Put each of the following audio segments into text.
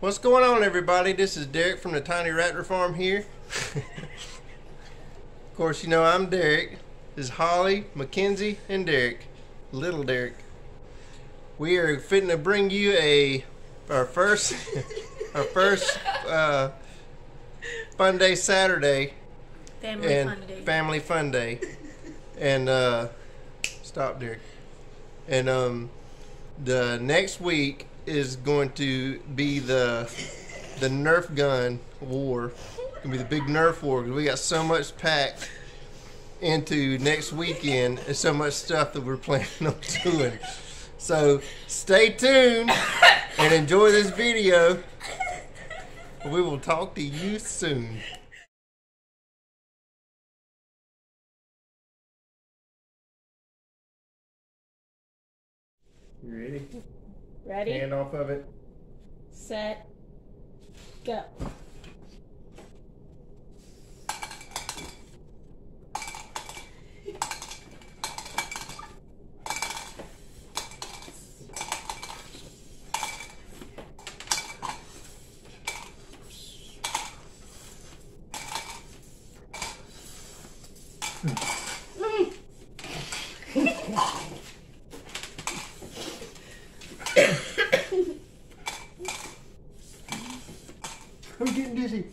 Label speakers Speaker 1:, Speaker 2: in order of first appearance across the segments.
Speaker 1: What's going on, everybody? This is Derek from the Tiny Raptor Farm here. Of course, you know I'm Derek. This is Holly, Mackenzie, and Derek. Little Derek. We are fitting to bring you our first fun day Saturday. Family fun day. And stop, Derek. And the next week is going to be the Nerf gun war. It's gonna be the big Nerf war because we got so much packed into next weekend and so much stuff that we're planning on doing. So stay tuned and enjoy this video. We will talk to you soon. You ready?
Speaker 2: Ready?
Speaker 1: Hand off of it.
Speaker 2: Set. Go.
Speaker 1: I'm getting dizzy.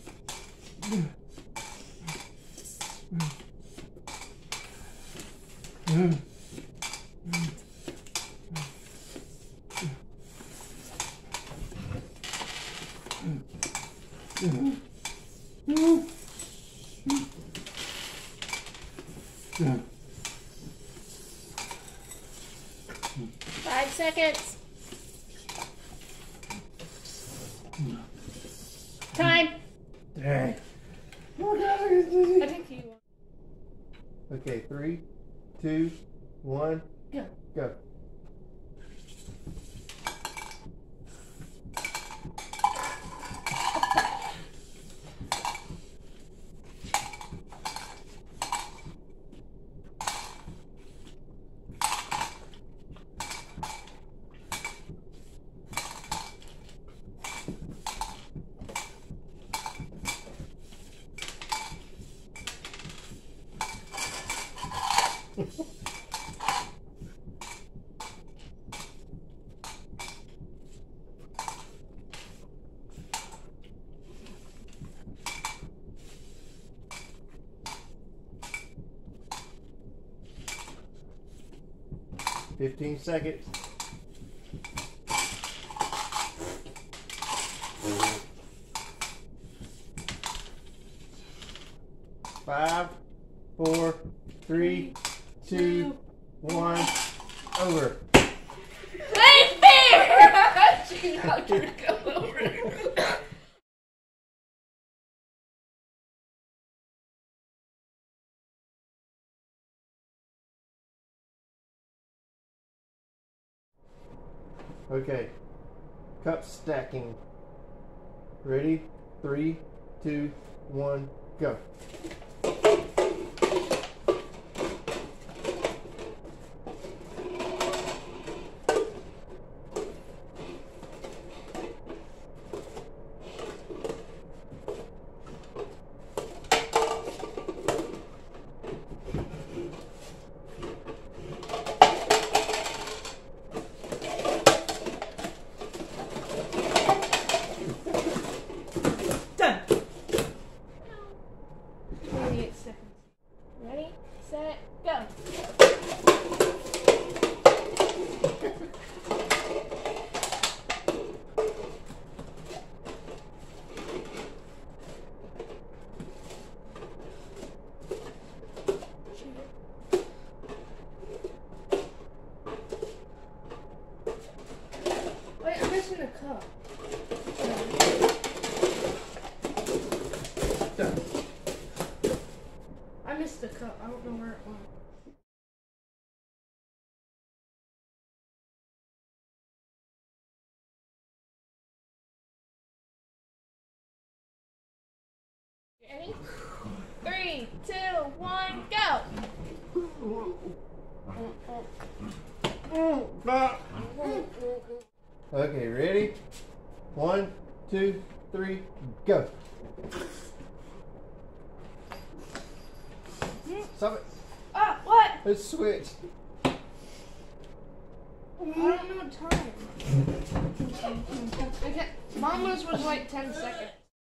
Speaker 2: Five seconds. Time.
Speaker 1: Dang.
Speaker 2: I think you.
Speaker 1: Okay, 3, 2, 1,
Speaker 2: Go.
Speaker 1: go. Fifteen seconds. Five, 4, 3, 2, 1, over.
Speaker 2: Ain't fair! She knocked her to go over.
Speaker 1: Okay, cup stacking. Ready? 3, 2, 1, go.
Speaker 2: Done. 28 seconds. Ready, set, go. Wait, I'm missing a cup.
Speaker 1: Done.
Speaker 2: I missed the cup. I don't know where it went. Ready? 3, 2, 1, go!
Speaker 1: Okay, ready? 1, 2, 3, go. Stop it.
Speaker 2: Ah, what?
Speaker 1: Let's switch.
Speaker 2: I don't know time. Okay, Mama's was like 10 seconds.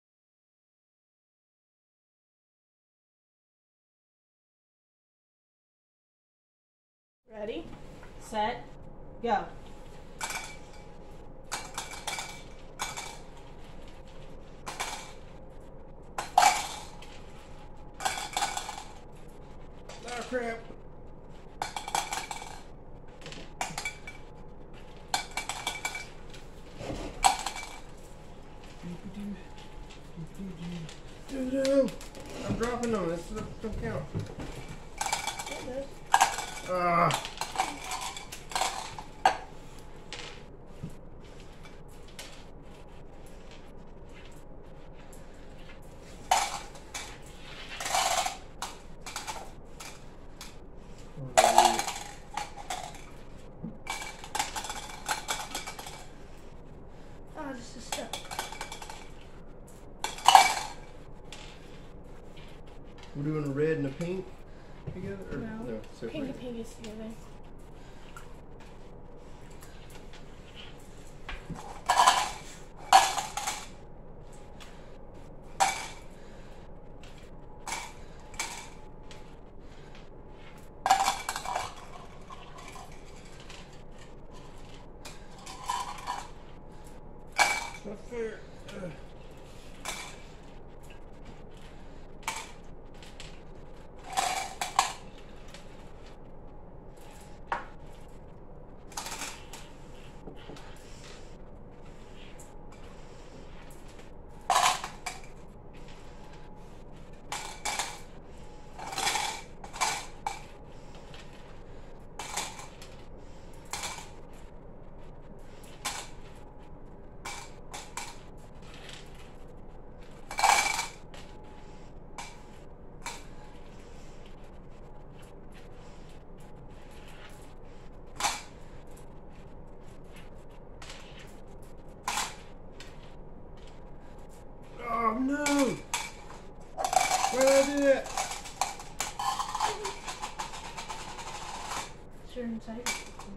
Speaker 3: Ready, set, go.
Speaker 1: Oh, crap. I'm dropping them. This don't count. Ah.
Speaker 2: Oh, this is stuck.
Speaker 1: We're doing a red and a pink together? Or
Speaker 2: No.
Speaker 1: separate?
Speaker 2: Pink and pink is together.
Speaker 1: Not fair. Oh no! Why did I do that?
Speaker 2: Sure inside.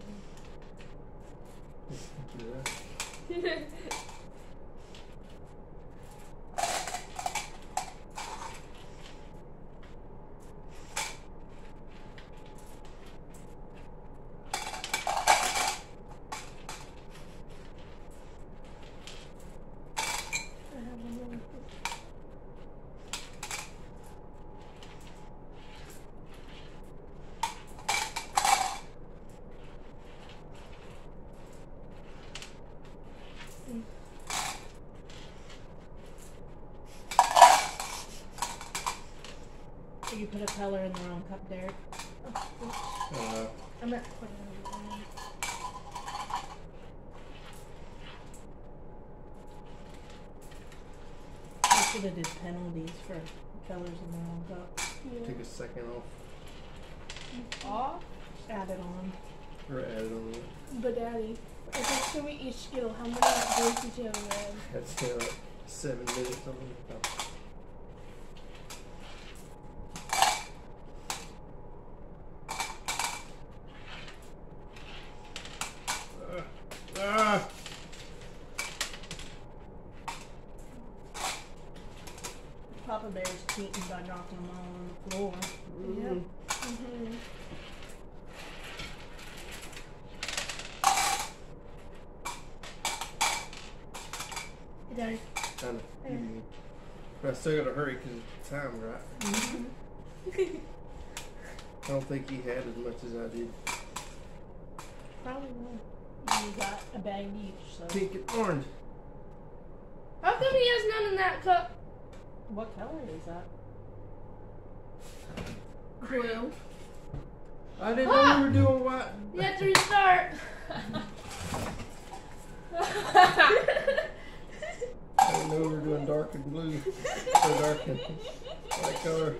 Speaker 3: You put a color in the wrong cup, Derek.
Speaker 2: I'm not putting it on.
Speaker 3: You should have did penalties for colors in the wrong cup.
Speaker 1: Take a second off.
Speaker 2: Off?
Speaker 3: Add it on.
Speaker 1: Or add it on.
Speaker 2: But Daddy, if it's so we each Skittle, how many voices do you have read?
Speaker 1: That's 7 minutes on it.
Speaker 3: Papa Bear's cheating by dropping them all on the floor.
Speaker 2: Yep. Mm-hmm. Hey, Daddy.
Speaker 1: I know. But I still gotta hurry because the time's right.
Speaker 2: Mm-hmm.
Speaker 1: I don't think he had as much as I did.
Speaker 2: Probably won't.
Speaker 3: You got a bag each, so.
Speaker 1: Pink and orange.
Speaker 2: How come he has none in that cup?
Speaker 3: What color is that?
Speaker 2: Blue.
Speaker 1: I didn't know we were doing white.
Speaker 2: You have to restart.
Speaker 1: I didn't know we were doing dark and blue. Or dark and white color.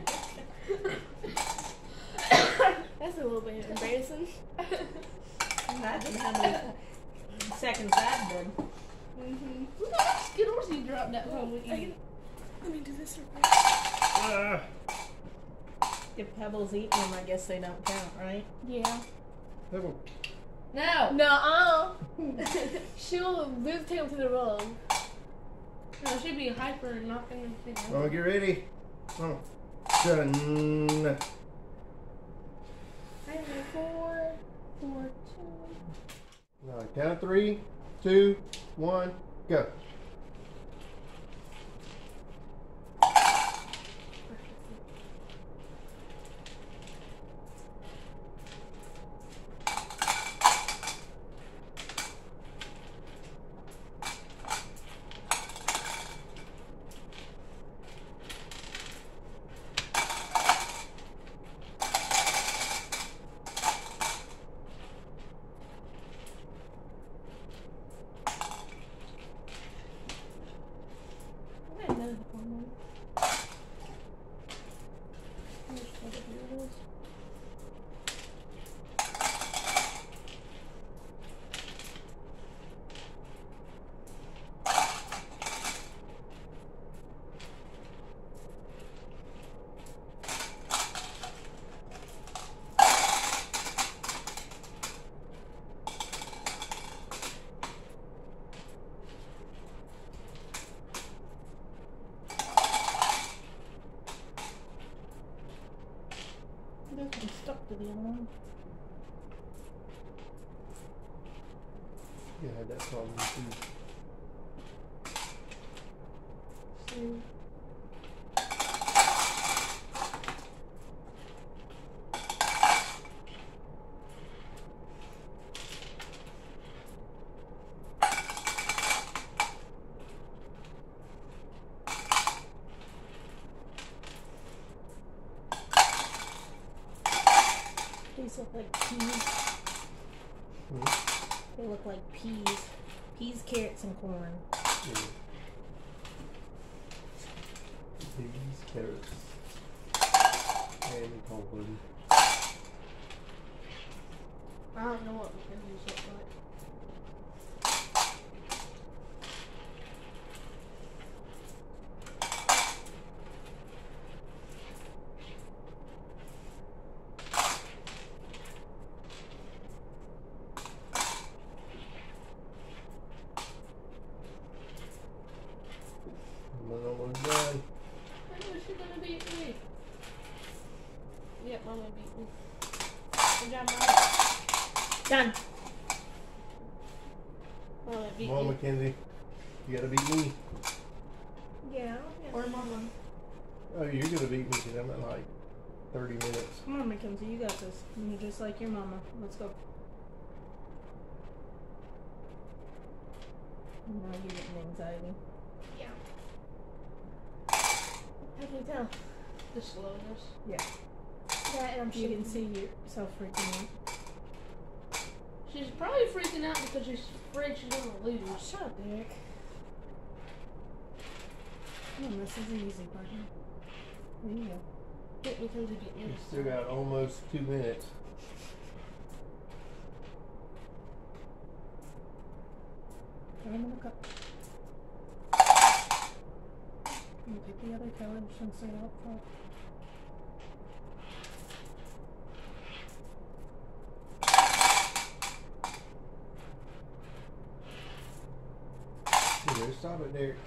Speaker 2: That's a little bit embarrassing.
Speaker 3: Imagine how many seconds that did.
Speaker 2: Mm-hmm. Look how much Skittles you dropped that home with you.
Speaker 3: Let me do this real quick. If Pebbles eat them, I guess they don't count, right?
Speaker 2: Yeah.
Speaker 1: Pebble.
Speaker 2: No.
Speaker 3: No.
Speaker 2: She'll move tail to the rug. No, she'd be hyper and not gonna think.
Speaker 1: Oh, get ready. Oh. Done.
Speaker 2: 4, 4, 2.
Speaker 1: All right, count of 3, 2, 1, go.
Speaker 3: I'm stuck to the other one.
Speaker 1: You had that problem too.
Speaker 3: See. These look like peas. They look like peas. Peas, carrots, and corn.
Speaker 1: Yeah. Peas, carrots, and corn.
Speaker 2: I don't know what these look like.
Speaker 1: Another one's done.
Speaker 2: When was she gonna beat me? Yep, Mama beat me. Good job, Mama.
Speaker 3: Done.
Speaker 2: Mama beat
Speaker 1: Come on,
Speaker 2: me.
Speaker 1: Mackenzie. You gotta beat me.
Speaker 3: Yeah.
Speaker 2: Or Mama.
Speaker 1: Oh, you're gonna beat me because I'm at like 30 minutes.
Speaker 3: Come on, Mackenzie, you got this. You're just like your mama. Let's go. Now you're getting anxiety.
Speaker 2: Yeah. I can tell. The slowness.
Speaker 3: Yeah.
Speaker 2: Yeah, and I'm
Speaker 3: You can
Speaker 2: shaking.
Speaker 3: see yourself freaking out.
Speaker 2: She's probably freaking out because she's afraid she's gonna lose.
Speaker 3: Shut up, Derek. Come on, this is the easy part here. There you go.
Speaker 2: Get me to get
Speaker 1: You
Speaker 2: me.
Speaker 1: still got almost 2 minutes.
Speaker 3: Put them in the cup. You pick the other color since they're up front.
Speaker 1: Here, stop it, Derek.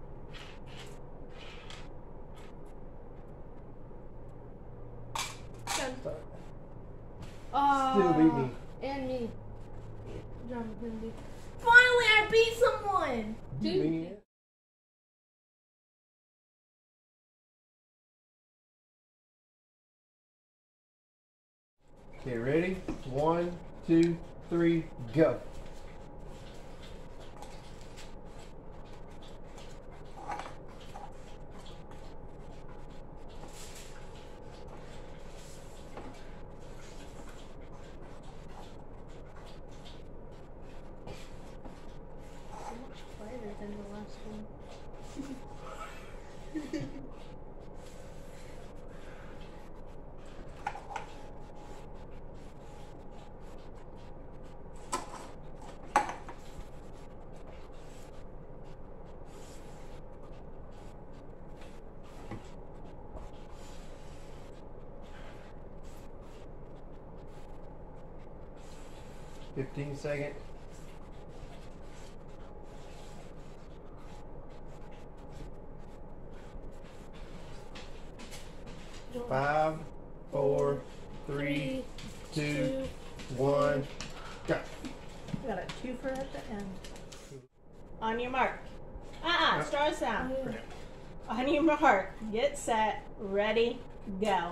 Speaker 1: Stop. Still beat me.
Speaker 2: And me. John Mackenzie.
Speaker 3: Finally, I beat someone!
Speaker 1: You mean it? Okay, ready? 1, 2, 3, go.
Speaker 2: So much quieter than the last one.
Speaker 1: 15 seconds. 5, 4, 3, 2, 1, go.
Speaker 3: We got a twofer at the end. On your mark. Start a sound. On your mark. Get set. Ready. Go.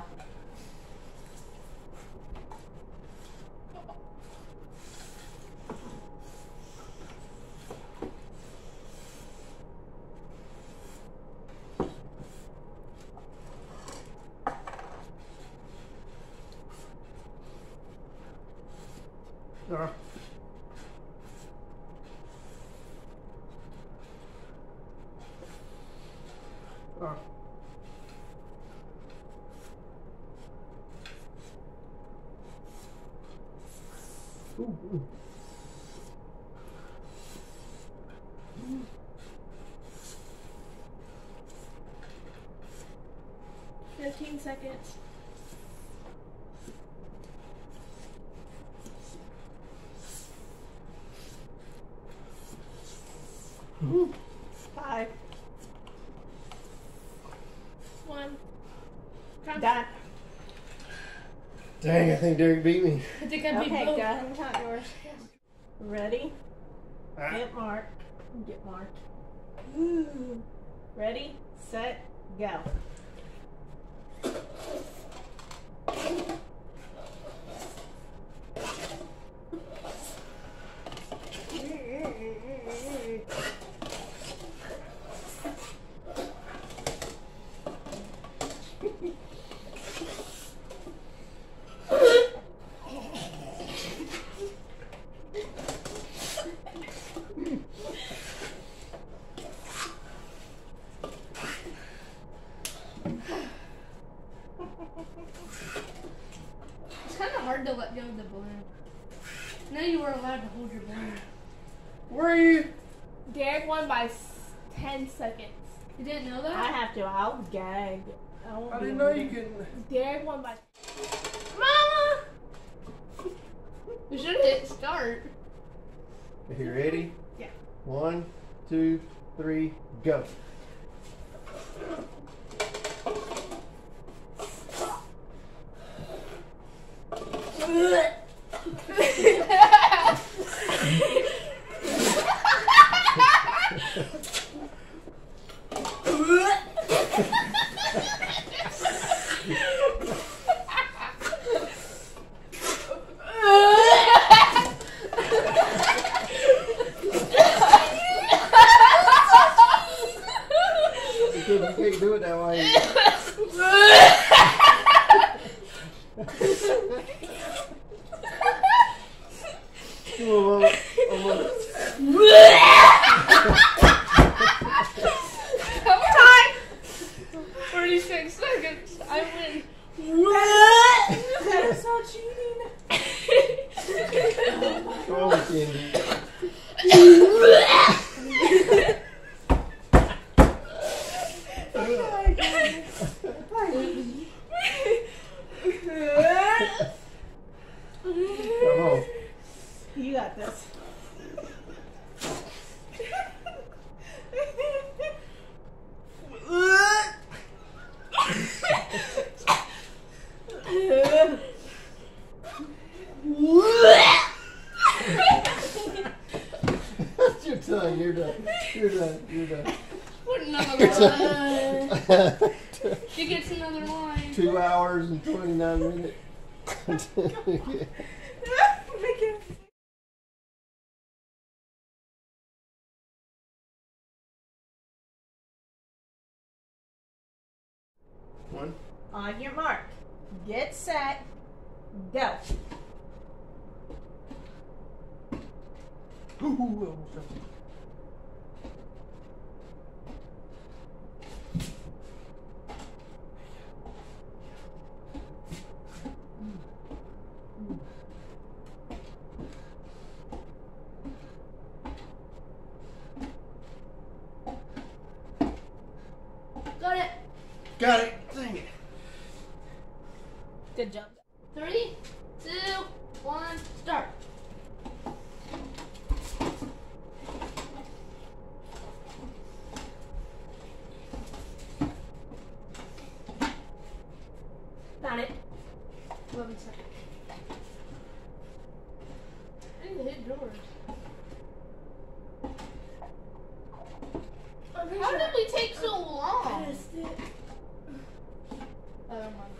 Speaker 1: Ooh.
Speaker 2: 15 seconds.
Speaker 3: Ooh. 5.
Speaker 2: 1.
Speaker 3: Done.
Speaker 1: Dang, I think Derek beat me.
Speaker 2: I think I beat
Speaker 3: Okay,
Speaker 2: both.
Speaker 3: go ahead and count yours. Ready? Get marked. Get marked. Ooh. Ready, set, go.
Speaker 2: It's kind of hard to let go of the balloon. Now you were allowed to hold your balloon.
Speaker 1: Where are you?
Speaker 2: Derek won by 10 seconds. You didn't know that?
Speaker 3: I have to. I'll gag.
Speaker 1: I didn't know you could.
Speaker 2: Derek won by... Mama! You should hit start.
Speaker 1: You ready?
Speaker 3: Yeah.
Speaker 1: 1, 2, 3, go. You can't do it that way. Come on, Mama.
Speaker 2: Time! 46 seconds. I win.
Speaker 3: That is not cheating.
Speaker 1: Come on, Candy. Come on.
Speaker 3: You got this.
Speaker 1: That's your tongue. You're done. You're done. You're done.
Speaker 2: What another line? She gets another line.
Speaker 1: 2 hours and 29 minutes. One.
Speaker 3: On your mark. Get set. Go.
Speaker 1: Ooh,
Speaker 2: Got it.
Speaker 1: got it. Dang it.
Speaker 3: Good job.
Speaker 2: 3, 2, 1, start. How did we take so long?
Speaker 3: I missed it.
Speaker 2: Oh, never mind.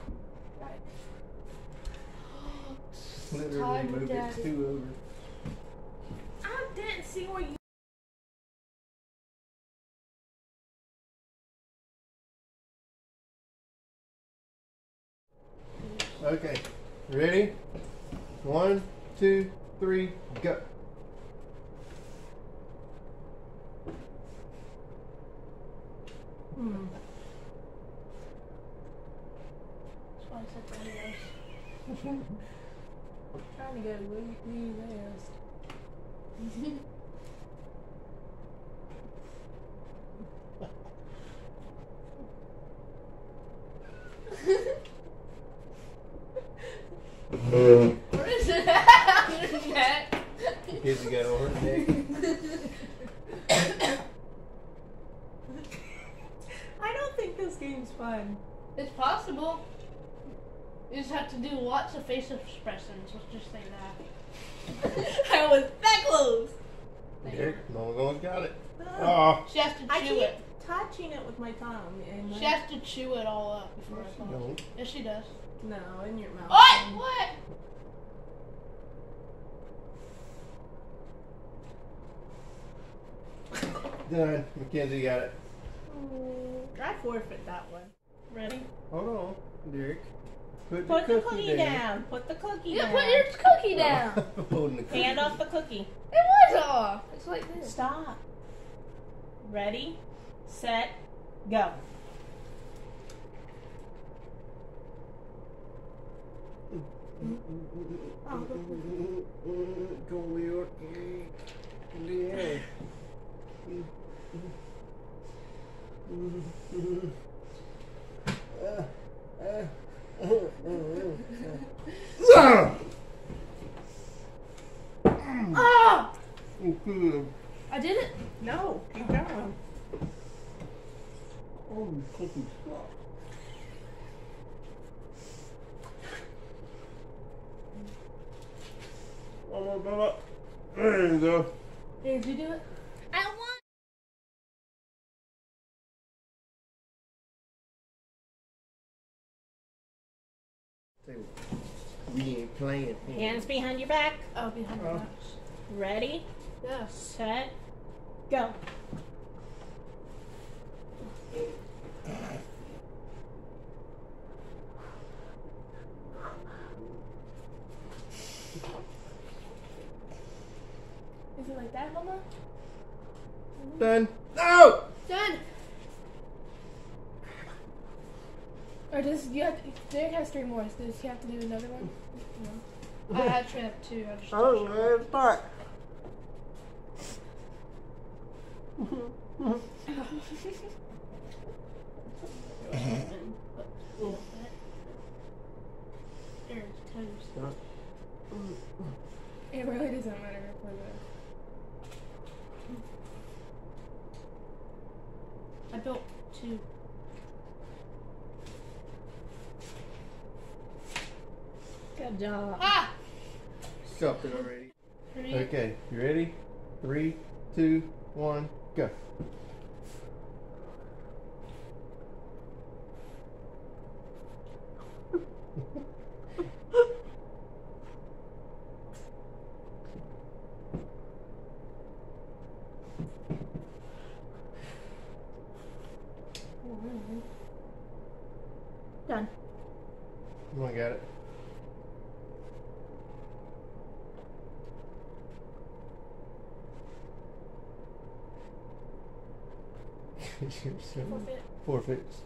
Speaker 1: Literally moved it 2 over.
Speaker 3: I didn't see where you.
Speaker 1: Okay, ready? 1, 2, 3, go.
Speaker 2: That's why I said videos.
Speaker 3: Trying to go way west.
Speaker 2: Where is it at? On your neck?
Speaker 1: Here's the guy on her neck.
Speaker 3: I don't think this game's fun.
Speaker 2: It's possible. You just have to do lots of face expressions. Let's just say that.
Speaker 3: I was that close.
Speaker 1: There, no one's got it.
Speaker 3: Oh.
Speaker 1: Oh.
Speaker 2: She has to
Speaker 3: I
Speaker 2: chew
Speaker 3: keep
Speaker 2: it.
Speaker 3: touching it with my tongue. And
Speaker 2: She has to chew it all up before
Speaker 1: Yes,
Speaker 2: it
Speaker 1: you
Speaker 2: falls.
Speaker 1: don't.
Speaker 2: Yes, she does.
Speaker 3: No, in your mouth.
Speaker 2: What? What?
Speaker 1: Done. Mackenzie got it.
Speaker 3: I forfeit that one. Ready?
Speaker 1: Hold on, Derek.
Speaker 3: Put the cookie down. Put the cookie
Speaker 2: You
Speaker 3: down.
Speaker 2: put your cookie down.
Speaker 1: Holding the cookie.
Speaker 3: Hand off the cookie.
Speaker 2: It was off. It's like this.
Speaker 3: Stop. Ready, set, go.
Speaker 1: Go York. Yeah.
Speaker 2: Oh! I did it.
Speaker 3: No, keep going.
Speaker 1: Oh, cookie stop. Oh, there you go.
Speaker 2: Did you do it? I won.
Speaker 1: We ain't playing.
Speaker 3: Hands behind your back.
Speaker 2: Oh, behind the box.
Speaker 3: Ready,
Speaker 2: Yes.
Speaker 3: set, go.
Speaker 2: Is it like that, Mama?
Speaker 1: Done. No!
Speaker 2: Done. Or does you have to, Derek has 3 more. Does he have to do another one? No. I actually have 2. I just
Speaker 1: Oh, let's start.
Speaker 2: Derek's toast.
Speaker 4: It really doesn't matter for the.
Speaker 2: I built 2.
Speaker 3: Good job.
Speaker 2: Ah!
Speaker 1: Stopped it already.
Speaker 2: 3.
Speaker 1: Okay, you ready? 3, 2, 1, go.
Speaker 3: Done.
Speaker 1: Oh, I got it.
Speaker 2: Forfeit.
Speaker 1: Forfeits.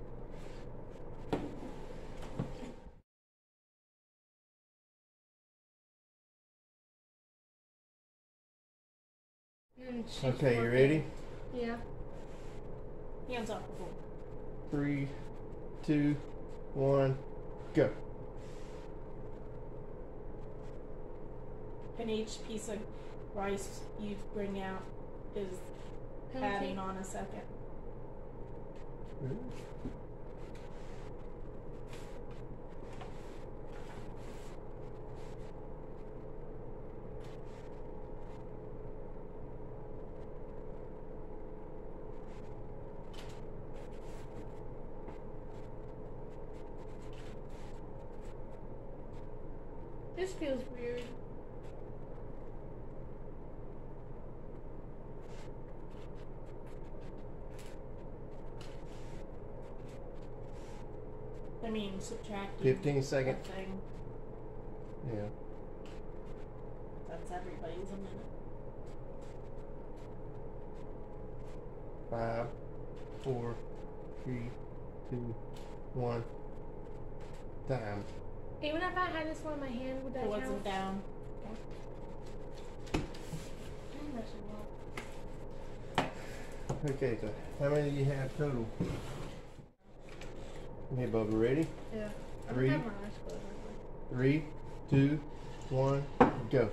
Speaker 2: And she's
Speaker 1: Okay, you
Speaker 2: forfeit.
Speaker 1: ready?
Speaker 2: Yeah.
Speaker 3: Hands off the board.
Speaker 1: 3, 2, 1, go.
Speaker 3: And each piece of rice you bring out is adding on a second.
Speaker 2: just feels weird.
Speaker 3: I mean, subtracting
Speaker 1: 15 seconds.
Speaker 3: a thing.
Speaker 1: Yeah.
Speaker 3: That's everybody's a minute.
Speaker 1: 5, 4, 3, 2, 1. Time.
Speaker 2: Even if I had this one in my hand, would that
Speaker 3: It
Speaker 2: count?
Speaker 3: wasn't down.
Speaker 1: Okay, so how many do you have total? Okay, Bubba, ready?
Speaker 2: Yeah. I
Speaker 1: Three.
Speaker 2: don't have my eyes closed.
Speaker 1: 3, 2, 1, go.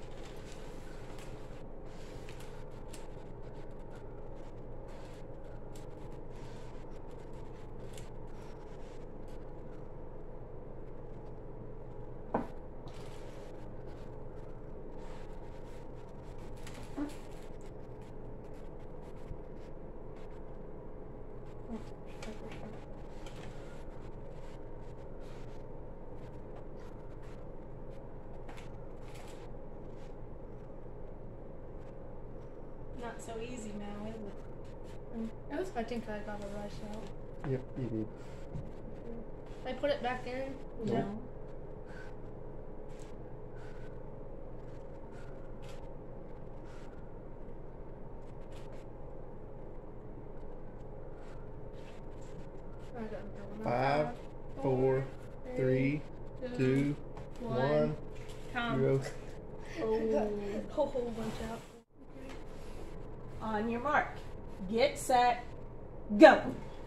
Speaker 3: Not so easy now, is it?
Speaker 2: I was expecting I got the rice out.
Speaker 1: Yep, you did.
Speaker 2: I put it back in.
Speaker 1: Nope.
Speaker 3: No.
Speaker 2: I got it.
Speaker 1: 5, 4, 3, 2, 1,
Speaker 2: Tom.
Speaker 1: 0.
Speaker 2: A whole bunch out.
Speaker 3: On your mark. Get set. Go.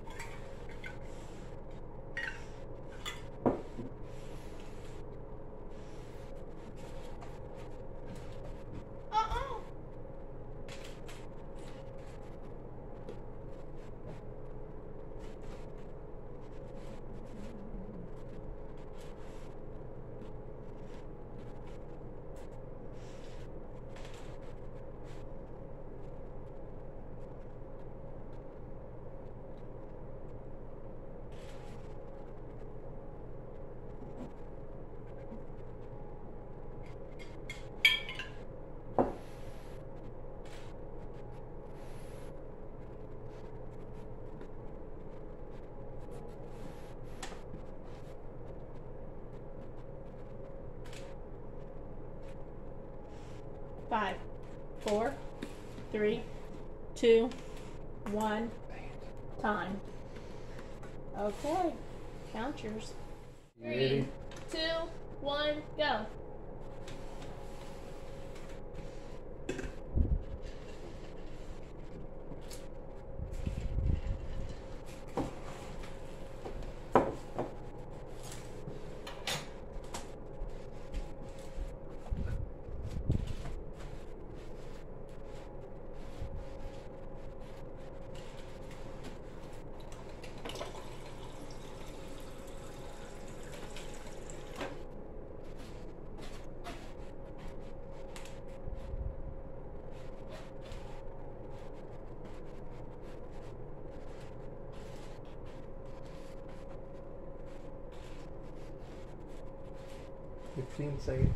Speaker 3: Five, 4, 3, 2, 1. Time. Okay. Count yours.
Speaker 1: You ready?
Speaker 2: 2, 1, go.
Speaker 1: Fifteen seconds.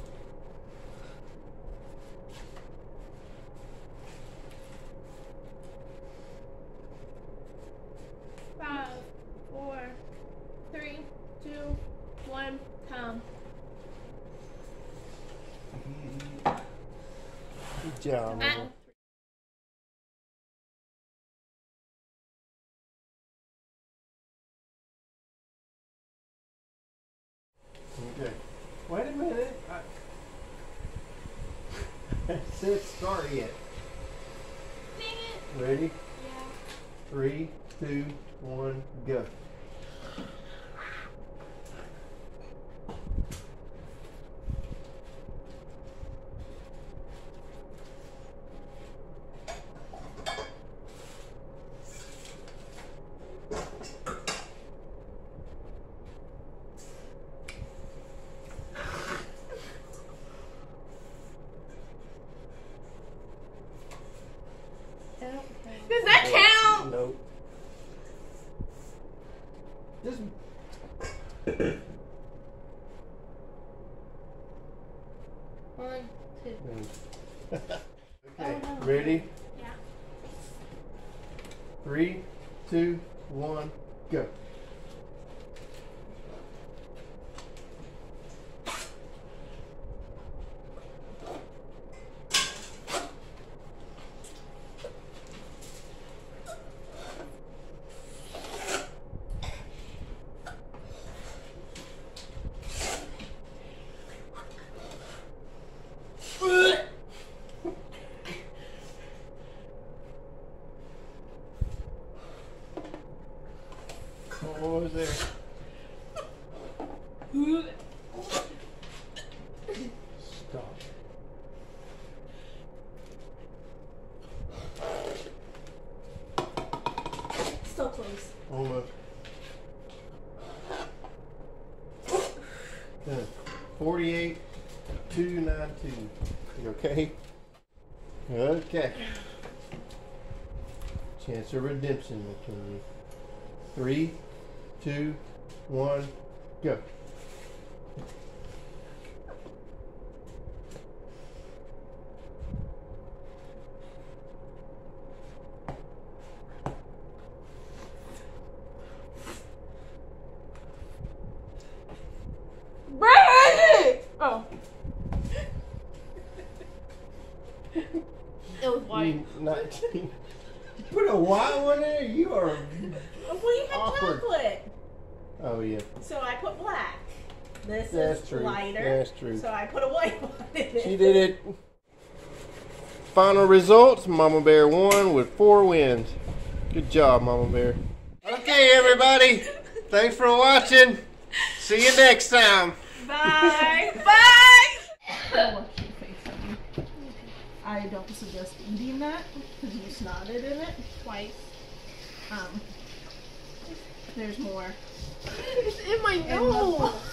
Speaker 2: Five, 4, 3, 2, 1, Tom.
Speaker 1: Good job.
Speaker 2: Ah.
Speaker 1: Okay. Wait a minute. It says start yet.
Speaker 2: Dang it.
Speaker 1: Ready?
Speaker 2: Yeah.
Speaker 1: 3, 2, 1, go.
Speaker 2: Does that count?
Speaker 1: Nope. Just 3, 2, 1, go. What was there? Stop.
Speaker 3: Still close.
Speaker 1: Almost. 48, 292. You okay? Okay. Chance of redemption will come you. 3, 2, 1, go.
Speaker 2: Oh. It was white.
Speaker 1: 19. Put a white one there? You are
Speaker 3: Well, you had
Speaker 1: awkward.
Speaker 3: chocolate.
Speaker 1: Oh, yeah.
Speaker 3: So I put black. This
Speaker 1: That's
Speaker 3: is
Speaker 1: true.
Speaker 3: lighter.
Speaker 1: That's true.
Speaker 3: So I put a white one in it.
Speaker 1: She did it. Final results, Mama Bear won with 4 wins. Good job, Mama Bear. Okay, everybody. Thanks for watching. See you next time.
Speaker 3: Bye. Bye. I don't suggest eating that because you snotted in it twice. There's more.
Speaker 2: It's in my nose.